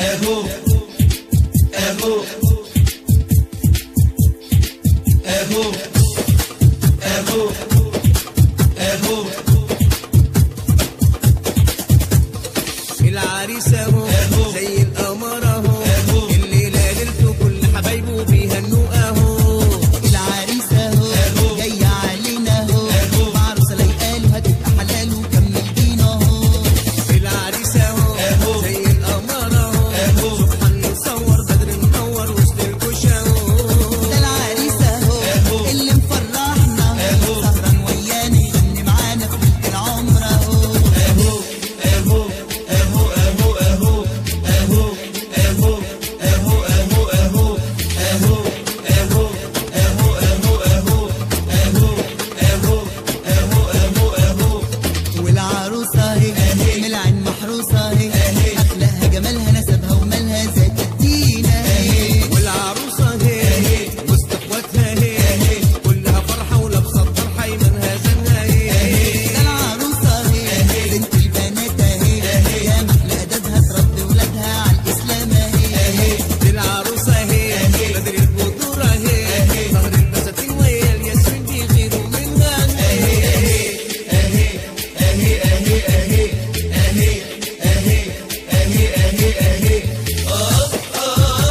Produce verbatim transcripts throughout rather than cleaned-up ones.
اهو اهو اهو اهو اهو العريس اهو زي القمر اهو الليله ليلته كل حبايبه بيهنوه اهو. العريس اهو جاي علينا اهو بعروسه لايقاله هتبقى حلال وكمل بينا اهو. العريس اهو زي القمر اهو سبحان يصور بدر منور وسط الكوشه اهو. ده العريس اهو اللي مفرحنا سهران ويانا يغني معانا في ليله العمر اهو. اهو اهو اهو اهو اهو اهو اهو اهو اهو اهو اهو اهو اهو اهو اهو اهو اهو والعروسه اهي من العين محروسه اهي اخلاقها جمالها نسبها ومالها ذات الدين اهي. والعروسه اهي وسط اخواتها اهي كلها فرحه ولابسه الطرحه ايمانها زنها اهي. ده العروسه اهي بنت البنات اهي يا محلى ادبها تربي ولادها على الاسلام اهي. دي العروسه اهي بدر البدور اهي ظهر البساتين وهي الياسمين بيغيروا منها اهي. اهي اهي اهي اهي اهي اهي اهي اهي اهي اه اه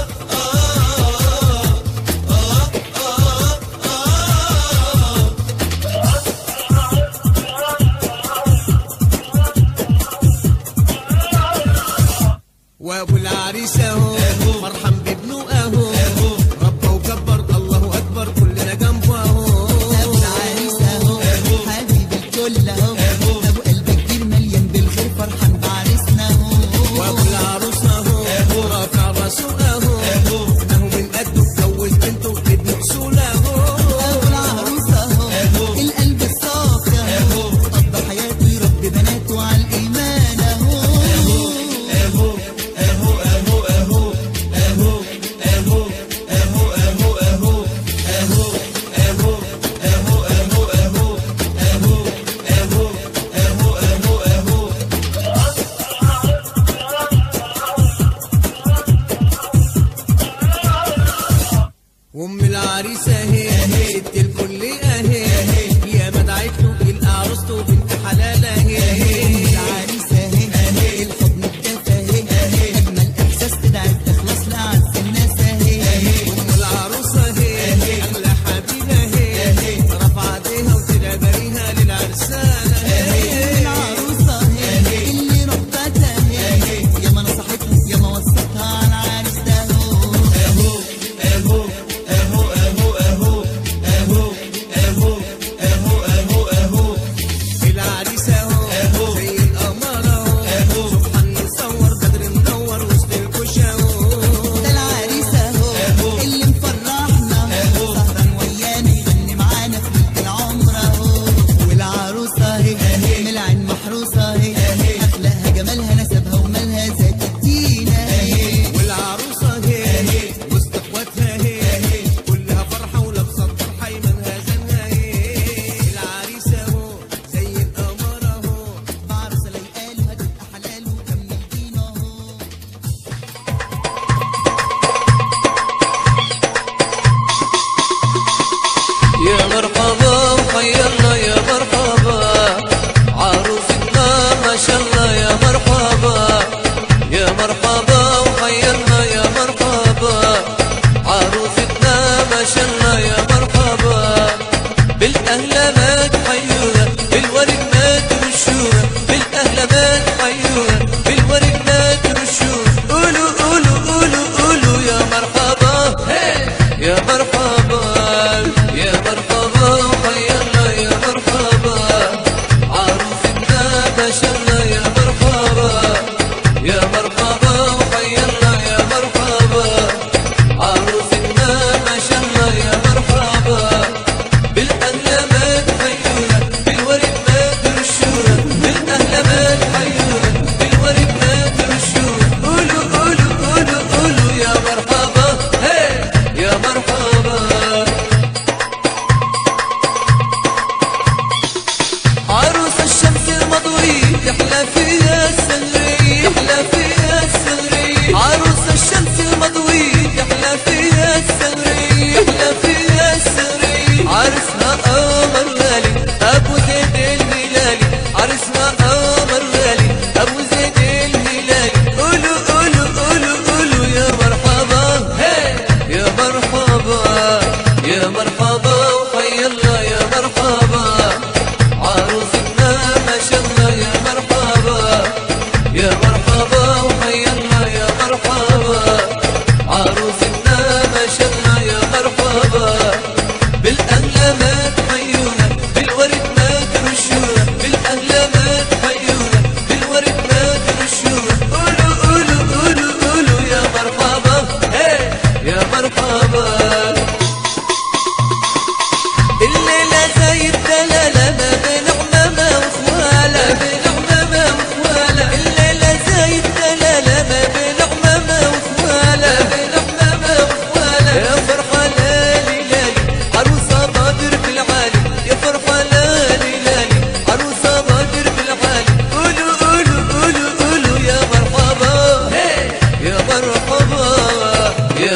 وابو العريس اهو فرحان بابنه اهو ربى وكبر الله اكبر كلنا جنبه اهو. ابو العريس اهو حبيب الكل اهو ابو قلب كبير مليان بالخير فرحان بعريسنا اهو. وابو العروس اهو رافع راسه اهو انه من قده اتجوز بنته وابن اصول اهو. ابو العروس اهو القلب الصافي اهو قضى حياته يربي بناته على الايمان اهو. اهو اهو اهو اهو اهو اهو اهو اهو اهو اهو اهو اهو اهو اهو اهو اهو اهو اهو وام العريس اهي ست الكل اهي يا ما دعيت له يلقى عروسته بنت حلال اهي. العريس اهي الحضن الدافى اهي اجمل احساس تدعي بتخلص لاعز الناس اهي. ام العروسه اهي اغلى حبيبه اهي رفع ايديها وتدعي بريها للعرسان اهي. العروسه اهي اللي ربتها اهي يا ما نصحتها يا ما وصتها على العريس ده اهو. اهو اهو اهو اهو اهو اهو اهو اهو اهو العريس اهو زي القمر اهو سبحان يصور بدر منور وسط الكوشه اهو. ده العريس اهو اللي مفرحنا سهران ويانا يغني معانا في ليله العمر اهو. والعروسه اهي من العين محروسه اهي اخلاقها جمالها نسبها ومالها ذات الدين اهي. والعروسه اهي وسط اخواتها اهي كلها فرحه ولابسه الطرحه ايمانها زنها اهي. العريس اهو زي القمر اهو بعروسه لايقاله هتبقى حلال وكمل بينا اهو. يا مرحبا وخيرنا يا مرحبا عروستنا ما شاء الله يا مرحبا. يا مرحبا وخيرنا يا مرحبا عروستنا ما شاء الله يا مرحبا. بالاهل ما تحيونا بالورد ما ترشونا بالاهل ما تحيونا بالورد ما ترشونا. قولوا قولوا قولوا قولوا يا مرحبا يا مرحبا يا مرحبا وخيرنا يا مرحبا عروستنا ما شاء الله يا مرحبا. يا مرحبا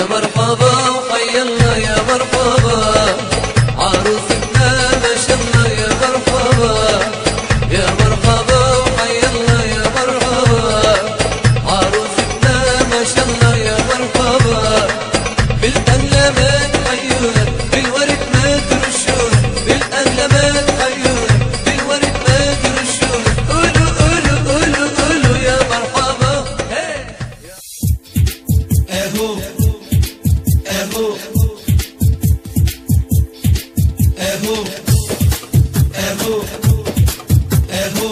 يا مرحبا وحي الله يا مرحبا عروستنا ما شاء الله يا مرحبا يا مرحبا وحي الله يا مرحبا عروستنا ما شاء الله يا مرحبا بالأهلا ما تحيونا بالورد ما ترشونا بالأهلا ما تحيونا بالورد ما ترشونا قولوا قولوا قولوا قولوا يا مرحبا اهو اهو اهو اهو اهو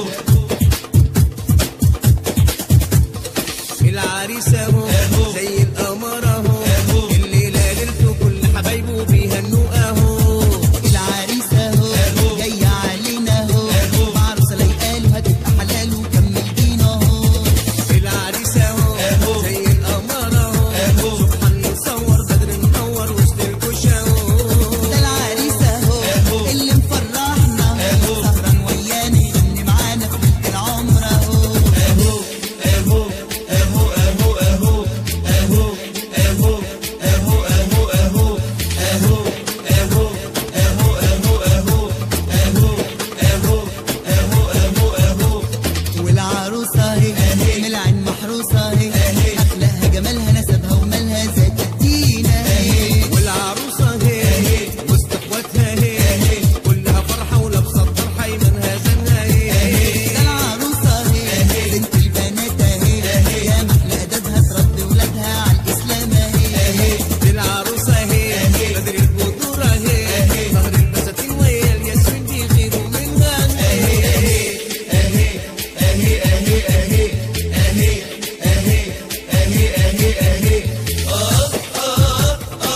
العريس اهو زي القمر اهو الليله ليلته كل حبايبه بيهنوه اهو العريس اهو جاي علينا اهو بعروسه لايقاله هتبقى حلال وكمل بينا اهو العريس اهو زي القمر اهو سبحان يصور بدر منور وسط الكوشه اهو ده العريس اهو اللي مفرحنا سهران ويانا يغني معانا في ليله العمر اهو اهو اهو اهو اهو اهو اهو اهو اهو اهو اهو اهو اهو اهو اهو اهو اهو اهو اهو والعروسه اهي من العين محروسه اهي اخلاقها جمالها نسبها ومالها ذات الدين اهي والعروسه هي وسط اخواتها هي كلها فرحه ولابسه الطرحه يمنها زنها هي ده العروسه اهي بنت البنات اهي يا محلى ادبها تربي ولادها على الاسلام اهي دي العروسه هي بدر البدور هي ظهر البساتين وهي الياسمين بيغيروا منها هي اهي اهي اهي اهي اهي اهي اهي اهي اهي اه اه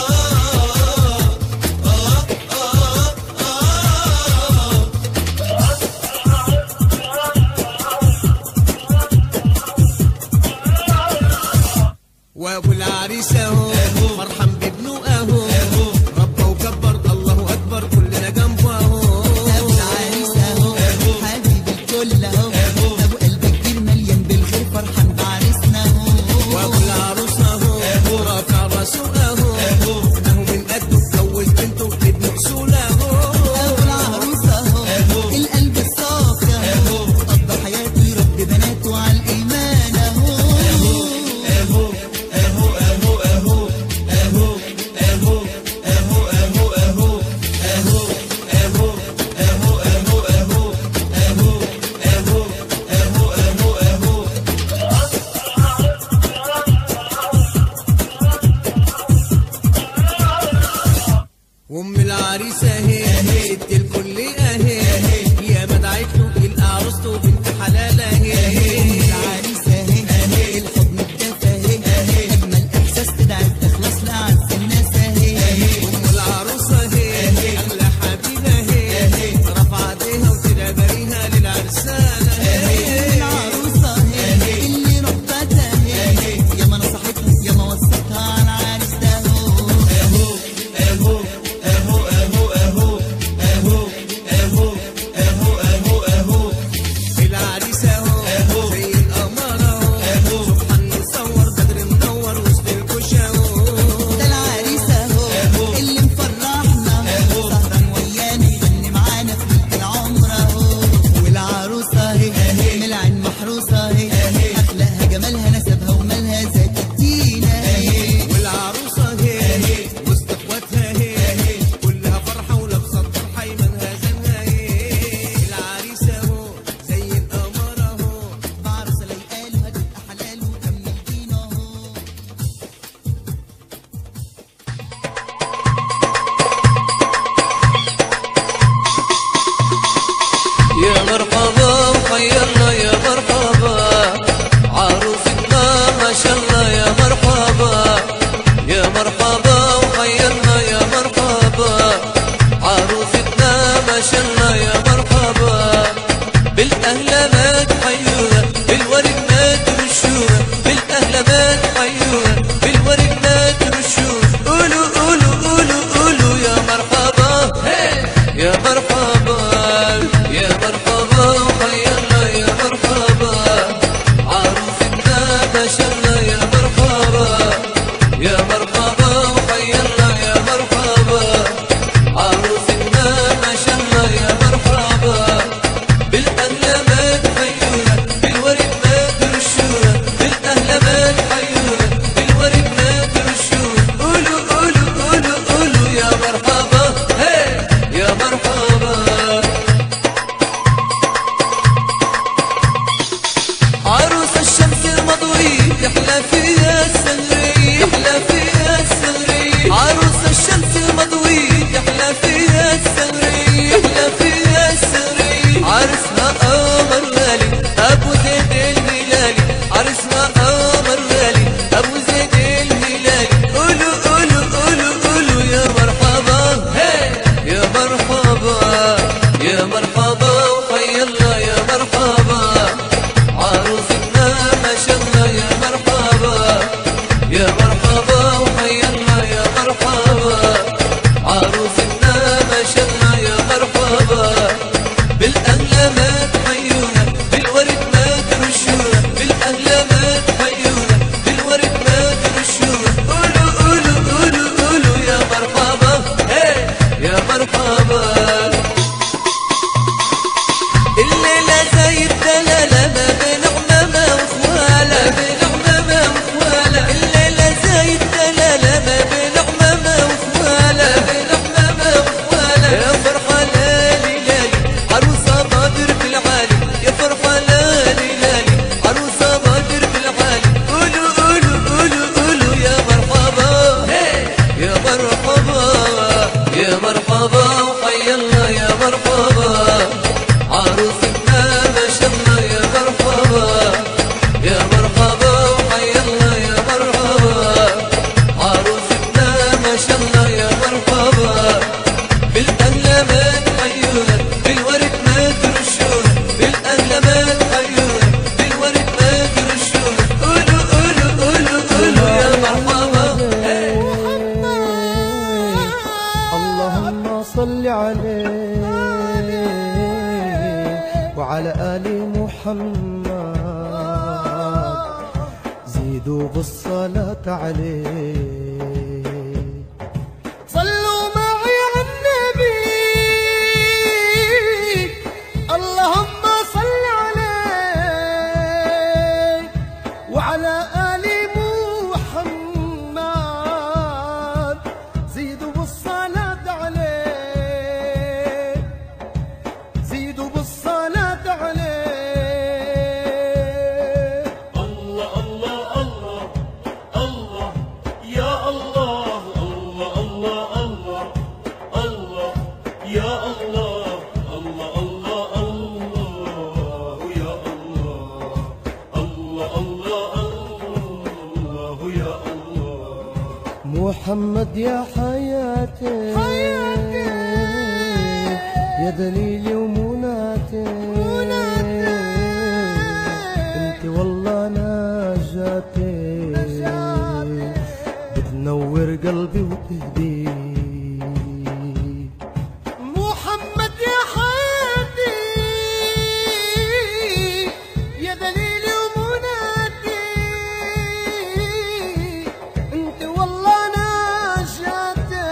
وابو العريس اهو فرحان بابنه اهو ربى وكبر الله اكبر كلنا جنبه اهو ابو العريس اهو حبيب الكل اهو ابو قلب كبير مليان بالخير فرحان بعريسنا اهو وابو العروس اهو رافع راسه اهو اهو من قده اتجوز بنته ابن اصول اهو ابو العروس اهو القلب الصافي اهو قضى حياته يربي بناته على الايمان اهو اهو اهو اهو اهو اهو اهو اهو اهو اهو اهو اهو اهو اهو اهو اهو اهو اهو اهو وام العريس اهي ست الكل اهي يا ما دعيت له يلقى عروسته بنت حلال اهي العريس اهي الحضن الدافى اهي اجمل احساس تدعي تخلص لاعز الناس اهي ام العروس اهي اغلى حبيبه اهي رفع ايديها وتدعي بريها للعرسان اهي العروسه اهي اللي ربتها اهي يا ما نصحتها يا ما وصتها على العريس ده اهو اهو اهو اهو اهو اهو اهو اهو اهو اهو العريس اهو زي القمر اهو سبحان يصور بدر منور وسط الكوشه اهو ده العريس اهو اللي مفرحنا سهران ويانا يغني معانا في ليله العمر اهو والعروسه اهي من العين محروسه اهي اخلاقها جمالها نسبها ومالها ذات الدين اهي والعروسه هي وسط اخواتها هي كلها فرحه ولابسه الطرحه يمنها زنها هي العريس اهو زي القمر اهو بعروسه لايقاله هتبقى حلال وكمل بينا اهو يا مرحبا وحي الله يا مرحبا عروستنا ما شاء الله يا مرحبا يا مرحبا وحي الله يا مرحبا عروستنا ما شاء الله يا مرحبا بالأهلا ما تحيونا بالورد ما ترشونا بالأهلا ما تحيونا بالورد ما ترشونا قولوا قولوا قولوا قولوا يا مرحبا يا مرحبا يا مرحبا وحي الله يا مرحبا عروستنا ما شاء الله يا مرحبا يا مرحبا محمد زيدوا بالصلاة عليه. صلوا معي على النبي اللهم صل عليه وعلى آل محمد زيدوا بالصلاة عليه زيدوا بالصلاة عليه. الله الله الله الله يا الله الله الله الله الله يا الله الله الله الله يا الله الله الله الله يا الله. محمد يا حياتي يا دليلي ومناتي انت والله نجاتي بتنور قلبي وتهدي. محمد يا حياتي يا دليلي ومناتي انت والله نجاتي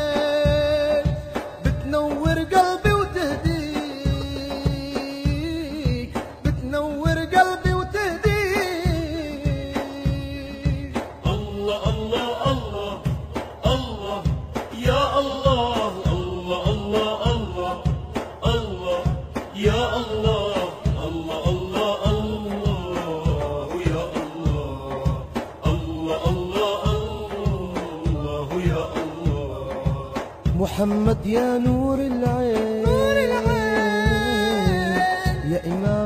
بتنور قلبي وتهدي بتنور قلبي وتهدي. الله الله الله الله يا الله الله الله الله الله يا الله الله الله الله يا الله الله الله الله يا الله. محمد يا نور العين يا إمام